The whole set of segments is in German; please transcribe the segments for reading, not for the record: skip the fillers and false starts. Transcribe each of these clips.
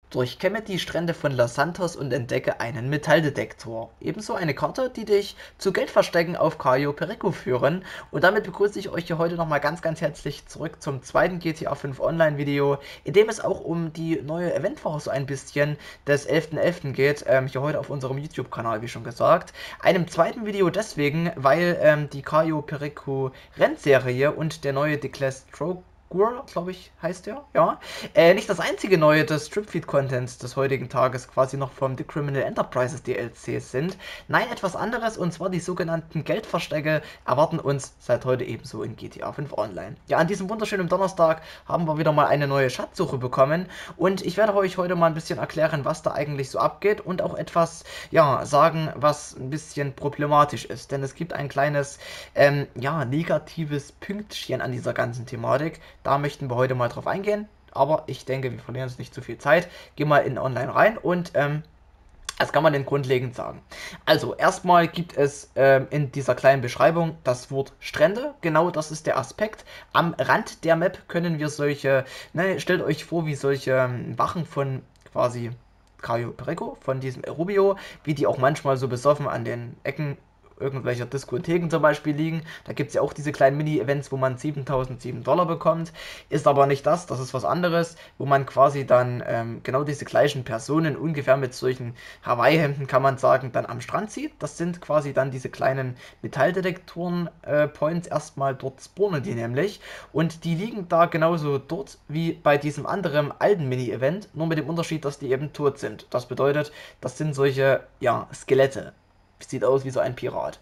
Durchkämme die Strände von Los Santos und entdecke einen Metalldetektor. Ebenso eine Karte, die dich zu Geldverstecken auf Cayo Perico führen. Und damit begrüße ich euch hier heute nochmal ganz herzlich zurück zum zweiten GTA 5 Online-Video, in dem es auch um die neue Eventwoche so ein bisschen des 11.11. geht. Hier heute auf unserem YouTube-Kanal, wie schon gesagt. Einem zweiten Video deswegen, weil die Cayo Perico Rennserie und der neue Declass Stroke, glaube ich, heißt der, ja. Nicht das einzige neue des Stripfeed-Contents des heutigen Tages quasi noch vom The Criminal Enterprises DLCs sind. Nein, etwas anderes, und zwar die sogenannten Geldverstecke erwarten uns seit heute ebenso in GTA 5 Online. Ja, an diesem wunderschönen Donnerstag haben wir wieder mal eine neue Schatzsuche bekommen und ich werde euch heute mal ein bisschen erklären, was da eigentlich so abgeht und auch etwas, ja, sagen, was ein bisschen problematisch ist. Denn es gibt ein kleines, ja, negatives Pünktchen an dieser ganzen Thematik. Da möchten wir heute mal drauf eingehen, aber ich denke, wir verlieren jetzt nicht zu viel Zeit. Geh mal in Online rein und was kann man denn grundlegend sagen? Also, erstmal gibt es in dieser kleinen Beschreibung das Wort Strände. Genau das ist der Aspekt. Am Rand der Map können wir solche, ne, stellt euch vor, wie solche Wachen von quasi Cayo Perico, von diesem Rubio, wie die auch manchmal so besoffen an den Ecken irgendwelcher Diskotheken zum Beispiel liegen. Da gibt es ja auch diese kleinen Mini-Events, wo man 7007 Dollar bekommt. Ist aber nicht das, das ist was anderes, wo man quasi dann genau diese gleichen Personen ungefähr mit solchen Hawaii-Hemden, kann man sagen, dann am Strand sieht. Das sind quasi dann diese kleinen Metalldetektoren-Points. Erstmal dort spawnen die nämlich. Und die liegen da genauso dort wie bei diesem anderen alten Mini-Event, nur mit dem Unterschied, dass die eben tot sind. Das bedeutet, das sind solche, ja, Skelette. Sieht aus wie so ein Pirat.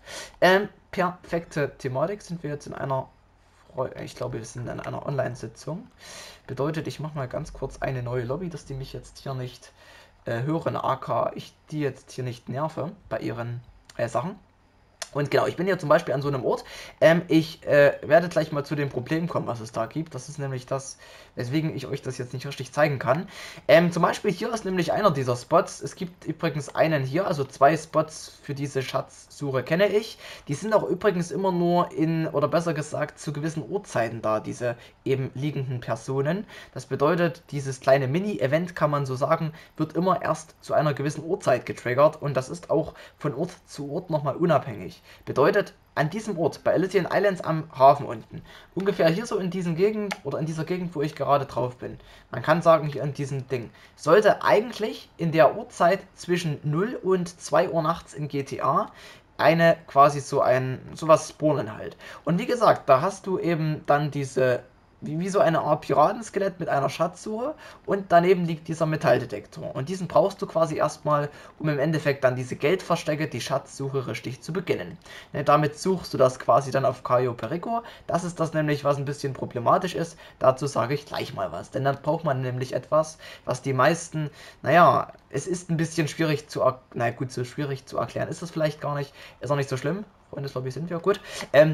Perfekte Thematik. Sind wir jetzt in einer, ich glaube, wir sind in einer Online-Sitzung. Bedeutet, ich mache mal ganz kurz eine neue Lobby, dass die mich jetzt hier nicht hören, aka ich die jetzt hier nicht nerve bei ihren Sachen. Und genau, ich bin hier zum Beispiel an so einem Ort. Ich werde gleich mal zu dem Problem kommen, was es da gibt. Das ist nämlich das, weswegen ich euch das jetzt nicht richtig zeigen kann. Zum Beispiel hier ist nämlich einer dieser Spots. Es gibt übrigens einen hier, also zwei Spots für diese Schatzsuche kenne ich. Die sind auch übrigens immer nur in, oder besser gesagt, zu gewissen Uhrzeiten da, diese eben liegenden Personen. Das bedeutet, dieses kleine Mini-Event, kann man so sagen, wird immer erst zu einer gewissen Uhrzeit getriggert. Und das ist auch von Ort zu Ort nochmal unabhängig. Bedeutet, an diesem Ort, bei Elysian Islands am Hafen unten, ungefähr hier so in diesem Gegend, oder in dieser Gegend, wo ich gerade drauf bin, man kann sagen, hier in diesem Ding, sollte eigentlich in der Uhrzeit zwischen 0 und 2 Uhr nachts in GTA eine quasi sowas spawnen halt. Und wie gesagt, da hast du eben dann diese, wie so eine Art Piratenskelett mit einer Schatzsuche, und daneben liegt dieser Metalldetektor. Und diesen brauchst du quasi erstmal, um im Endeffekt dann diese Geldverstecke, die Schatzsuche richtig zu beginnen. Ne, damit suchst du das quasi dann auf Cayo Perico. Das ist das nämlich, was ein bisschen problematisch ist. Dazu sage ich gleich mal was. Denn dann braucht man nämlich etwas, was die meisten, naja, es ist ein bisschen schwierig zu, naja gut, so schwierig zu erklären ist das vielleicht gar nicht. Ist auch nicht so schlimm. Freundeslobby sind wir, gut.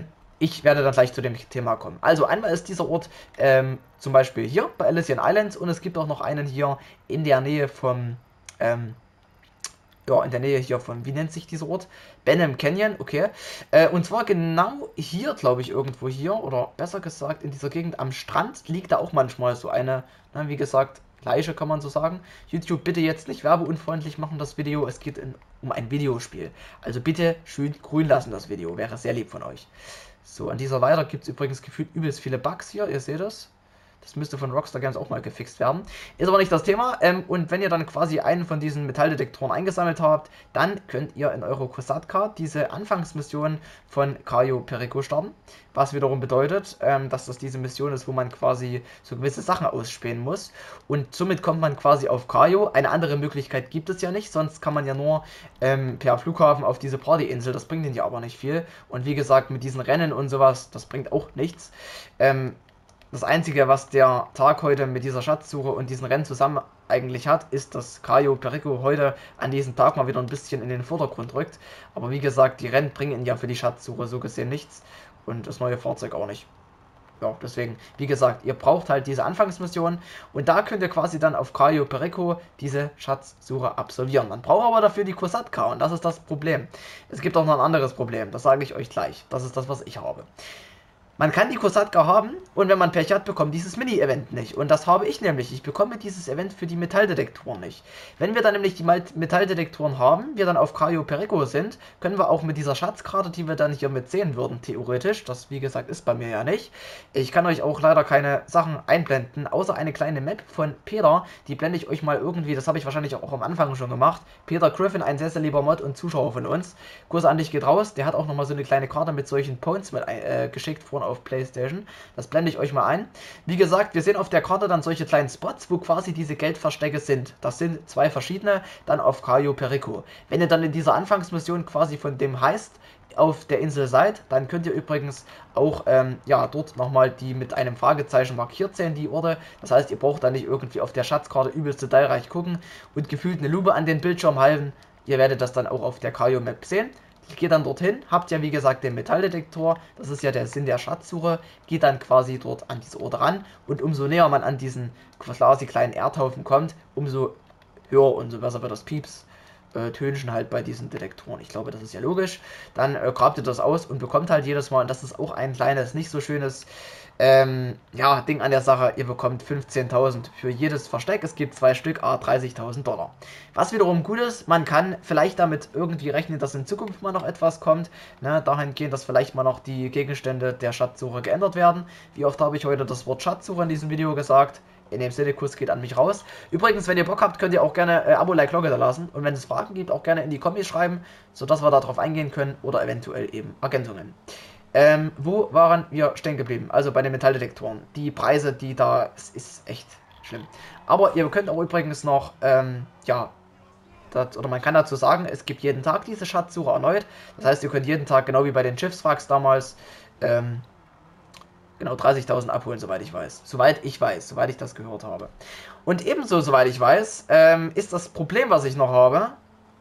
Ich werde dann gleich zu dem Thema kommen. Also einmal ist dieser Ort zum Beispiel hier bei Elysian Islands, und es gibt auch noch einen hier in der Nähe vom, ja, in der Nähe hier von, wie nennt sich dieser Ort? Benham Canyon, okay. Und zwar genau hier, glaube ich, irgendwo hier, oder besser gesagt in dieser Gegend am Strand liegt da auch manchmal so eine, na, wie gesagt, Leiche, kann man so sagen. YouTube, bitte jetzt nicht werbeunfreundlich machen, das Video. Es geht um ein Videospiel. Also bitte schön grün lassen, das Video. Wäre sehr lieb von euch. So, an dieser Leiter gibt es übrigens gefühlt übelst viele Bugs hier. Ihr seht das. Das müsste von Rockstar Games auch mal gefixt werden. Ist aber nicht das Thema. Und wenn ihr dann quasi einen von diesen Metalldetektoren eingesammelt habt, dann könnt ihr in eure Kosatka diese Anfangsmission von Cayo Perico starten. Was wiederum bedeutet, dass das diese Mission ist, wo man quasi so gewisse Sachen ausspähen muss. Und somit kommt man quasi auf Cayo. Eine andere Möglichkeit gibt es ja nicht. Sonst kann man ja nur per Flughafen auf diese Partyinsel. Das bringt ihnen ja aber nicht viel. Und wie gesagt, mit diesen Rennen und sowas, das bringt auch nichts. Das Einzige, was der Tag heute mit dieser Schatzsuche und diesen Rennen zusammen eigentlich hat, ist, dass Cayo Perico heute an diesem Tag mal wieder ein bisschen in den Vordergrund rückt. Aber wie gesagt, die Rennen bringen ja für die Schatzsuche so gesehen nichts und das neue Fahrzeug auch nicht. Ja, deswegen, wie gesagt, ihr braucht halt diese Anfangsmission, und da könnt ihr quasi dann auf Cayo Perico diese Schatzsuche absolvieren. Man braucht aber dafür die Kosatka, und das ist das Problem. Es gibt auch noch ein anderes Problem, das sage ich euch gleich. Das ist das, was ich habe. Man kann die Kosatka haben und wenn man Pech hat, bekommt dieses Mini-Event nicht. Und das habe ich nämlich. Ich bekomme dieses Event für die Metalldetektoren nicht. Wenn wir dann nämlich die Metalldetektoren haben, wir dann auf Cayo Perico sind, können wir auch mit dieser Schatzkarte, die wir dann hier mit sehen würden, theoretisch, das wie gesagt ist bei mir ja nicht. Ich kann euch auch leider keine Sachen einblenden, außer eine kleine Map von Peter, die blende ich euch mal irgendwie, das habe ich wahrscheinlich auch am Anfang schon gemacht. Peter Griffin, ein sehr, sehr lieber Mod und Zuschauer von uns. Gruß an dich geht raus, der hat auch nochmal so eine kleine Karte mit solchen Points mit geschickt vorne auf PlayStation. Das blende ich euch mal ein. Wie gesagt, wir sehen auf der Karte dann solche kleinen Spots, wo quasi diese Geldverstecke sind. Das sind zwei verschiedene, dann auf Cayo Perico. Wenn ihr dann in dieser Anfangsmission quasi von dem Heist auf der Insel seid, dann könnt ihr übrigens auch ja, dort nochmal die mit einem Fragezeichen markiert sehen, die Orte. Das heißt, ihr braucht dann nicht irgendwie auf der Schatzkarte übelst detailreich gucken und gefühlt eine Lupe an den Bildschirm halten. Ihr werdet das dann auch auf der Cayo Map sehen. Geht dann dorthin, habt ja wie gesagt den Metalldetektor, das ist ja der Sinn der Schatzsuche, geht dann quasi dort an diese Orte ran und umso näher man an diesen quasi kleinen Erdhaufen kommt, umso höher und so besser wird das Pieps. Tönchen halt bei diesen Detektoren. Ich glaube, das ist ja logisch. Dann grabt ihr das aus und bekommt halt jedes Mal, und das ist auch ein kleines, nicht so schönes ja, Ding an der Sache, ihr bekommt 15.000 für jedes Versteck. Es gibt 2 Stück, 30.000 $. Was wiederum gut ist, man kann vielleicht damit irgendwie rechnen, dass in Zukunft mal noch etwas kommt. Ne, dahingehend, dass vielleicht mal noch die Gegenstände der Schatzsuche geändert werden. Wie oft habe ich heute das Wort Schatzsuche in diesem Video gesagt? In dem Sinne, Kuss geht an mich raus. Übrigens, wenn ihr Bock habt, könnt ihr auch gerne Abo, Like, Glocke da lassen. Und wenn es Fragen gibt, auch gerne in die Kommis schreiben, sodass wir darauf eingehen können oder eventuell eben Ergänzungen. Wo waren wir stehen geblieben? Also bei den Metalldetektoren. Die Preise, die da, es ist echt schlimm. Aber ihr könnt auch übrigens noch, ja, oder man kann dazu sagen, es gibt jeden Tag diese Schatzsuche erneut. Das heißt, ihr könnt jeden Tag, genau wie bei den Schiffswracks damals, genau 30.000 abholen, soweit ich weiß. Soweit ich das gehört habe. Und ebenso, soweit ich weiß, ist das Problem, was ich noch habe,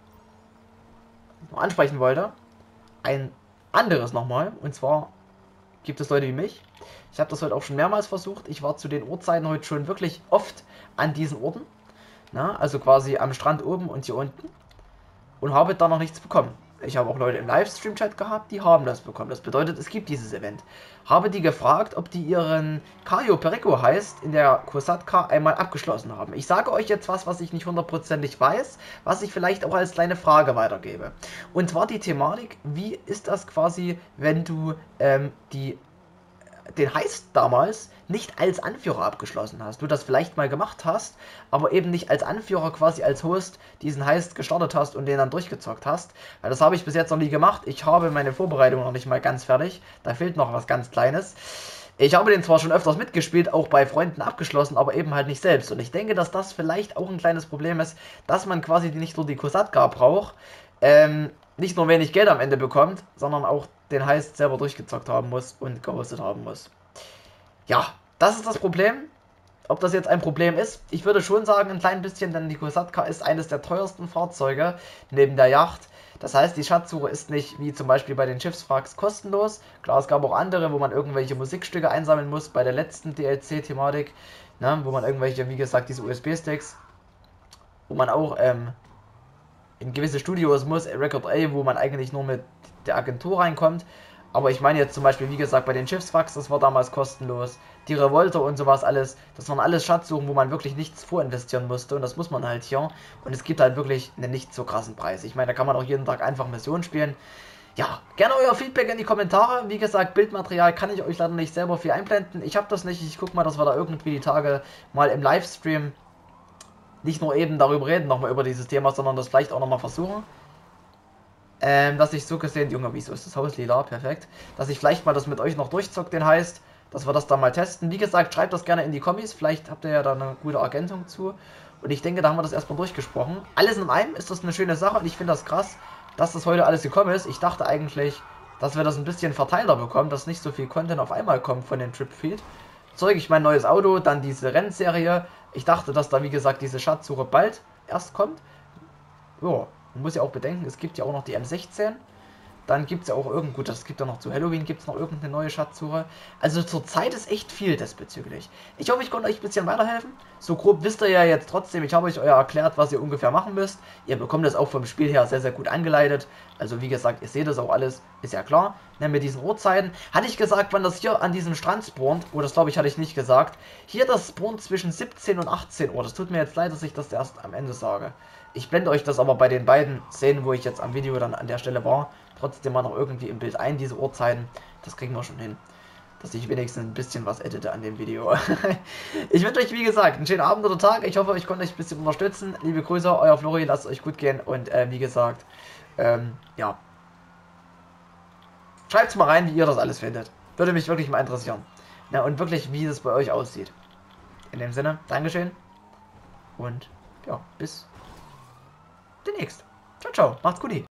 noch ansprechen wollte, ein anderes nochmal. Und zwar gibt es Leute wie mich. Ich habe das heute auch schon mehrmals versucht. Ich war zu den Uhrzeiten heute schon wirklich oft an diesen Orten. Na, also quasi am Strand oben und hier unten. Und habe da noch nichts bekommen. Ich habe auch Leute im Livestream-Chat gehabt, die haben das bekommen. Das bedeutet, es gibt dieses Event. Habe die gefragt, ob die ihren Cayo Perico heißt in der Kosatka einmal abgeschlossen haben. Ich sage euch jetzt was ich nicht hundertprozentig weiß, was ich vielleicht auch als kleine Frage weitergebe. Und zwar die Thematik, wie ist das quasi, wenn du den Heist damals nicht als Anführer abgeschlossen hast. Du das vielleicht mal gemacht hast, aber eben nicht als Anführer, quasi als Host diesen Heist gestartet hast und den dann durchgezockt hast. Weil das habe ich bis jetzt noch nie gemacht. Ich habe meine Vorbereitung noch nicht mal ganz fertig. Da fehlt noch was ganz Kleines. Ich habe den zwar schon öfters mitgespielt, auch bei Freunden abgeschlossen, aber eben halt nicht selbst. Und ich denke, dass das vielleicht auch ein kleines Problem ist, dass man quasi nicht nur die Kosatka braucht, nicht nur wenig Geld am Ende bekommt, sondern auch den Heist selber durchgezockt haben muss und gehostet haben muss. Ja, das ist das Problem. Ob das jetzt ein Problem ist, ich würde schon sagen, ein klein bisschen, denn die Kosatka ist eines der teuersten Fahrzeuge neben der Yacht. Das heißt, die Schatzsuche ist nicht wie zum Beispiel bei den Schiffswracks kostenlos. Klar, es gab auch andere, wo man irgendwelche Musikstücke einsammeln muss, bei der letzten DLC-Thematik, ne, wo man irgendwelche, wie gesagt, diese USB-Sticks, wo man auch in gewisse Studios muss, Record A, wo man eigentlich nur mit der Agentur reinkommt. Aber ich meine jetzt zum Beispiel, wie gesagt, bei den Schiffswracks, das war damals kostenlos. Die Revolter und sowas alles, das waren alles Schatzsuchen, wo man wirklich nichts vorinvestieren musste. Und das muss man halt hier. Und es gibt halt wirklich einen nicht so krassen Preis. Ich meine, da kann man auch jeden Tag einfach Missionen spielen. Ja, gerne euer Feedback in die Kommentare. Wie gesagt, Bildmaterial kann ich euch leider nicht selber viel einblenden. Ich habe das nicht. Ich gucke mal, dass wir da irgendwie die Tage mal im Livestream nicht nur eben darüber reden, nochmal über dieses Thema, sondern das vielleicht auch nochmal versuchen. Dass ich so gesehen, Junge, wieso ist das Haus lila? Perfekt. Dass ich vielleicht mal das mit euch noch durchzocke, den heißt, dass wir das da mal testen. Wie gesagt, schreibt das gerne in die Kommis, vielleicht habt ihr ja da eine gute Ergänzung zu. Und ich denke, da haben wir das erstmal durchgesprochen. Alles in einem ist das eine schöne Sache und ich finde das krass, dass das heute alles gekommen ist. Ich dachte eigentlich, dass wir das ein bisschen verteilter bekommen, dass nicht so viel Content auf einmal kommt von den Tripfeed. Zeige ich mein neues Auto, dann diese Rennserie. Ich dachte, dass da wie gesagt diese Schatzsuche bald erst kommt. Ja, man muss ja auch bedenken, es gibt ja auch noch die M16. Dann gibt es ja auch gut, das gibt ja noch zu Halloween, gibt es noch irgendeine neue Schatzsuche. Also zurzeit ist echt viel diesbezüglich. Ich hoffe, ich konnte euch ein bisschen weiterhelfen. So grob wisst ihr ja jetzt trotzdem, ich habe euch erklärt, was ihr ungefähr machen müsst. Ihr bekommt das auch vom Spiel her sehr, sehr gut angeleitet. Also wie gesagt, ihr seht das auch alles, ist ja klar. Ne, mit diesen Uhrzeiten. Hatte ich gesagt, wann das hier an diesem Strand spawnt? Oh, das glaube ich, hatte ich nicht gesagt. Hier das spawnt zwischen 17 und 18 Uhr. Das tut mir jetzt leid, dass ich das erst am Ende sage. Ich blende euch das aber bei den beiden Szenen, wo ich jetzt am Video dann an der Stelle war, trotzdem mal noch irgendwie im Bild ein, diese Uhrzeiten. Das kriegen wir schon hin. Dass ich wenigstens ein bisschen was edite an dem Video. Ich wünsche euch, wie gesagt, einen schönen Abend oder Tag. Ich hoffe, ich konnte euch ein bisschen unterstützen. Liebe Grüße, euer Flori, lasst es euch gut gehen. Und wie gesagt, ja. Schreibt mal rein, wie ihr das alles findet. Würde mich wirklich mal interessieren. Ja, und wirklich, wie es bei euch aussieht. In dem Sinne, Dankeschön. Und ja, bis demnächst. Ciao, ciao. Macht's gut.